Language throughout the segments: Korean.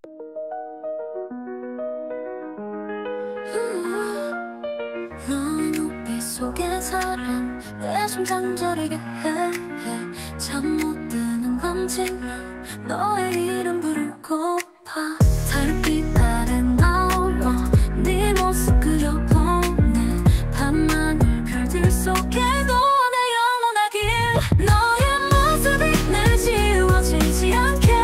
너의 눈빛 속에 사랑 내 심장 저리게 해 잠 못 드는 건지 너의 이름 부르고파 달빛 아래 나홀로 네 모습 그려보네 밤하늘 별들 속에도 내 영원하길 너의 모습이 내 지워지지 않게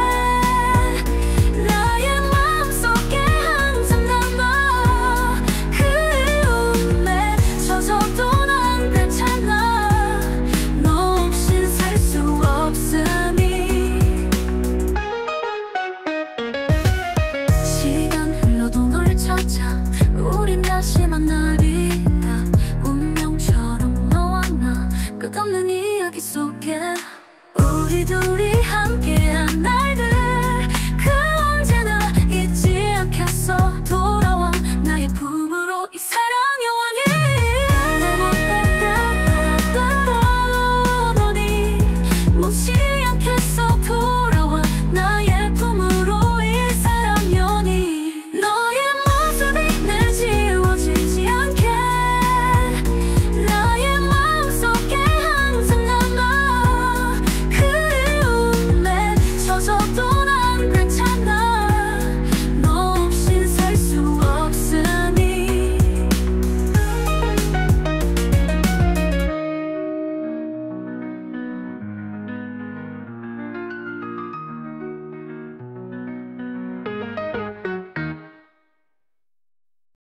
나의 마음속에 항상 남아 그리움에 젖어도 난 괜찮아 너 없인 살 수 없으니 시간 흘러도 널 찾아 우린 다시 만날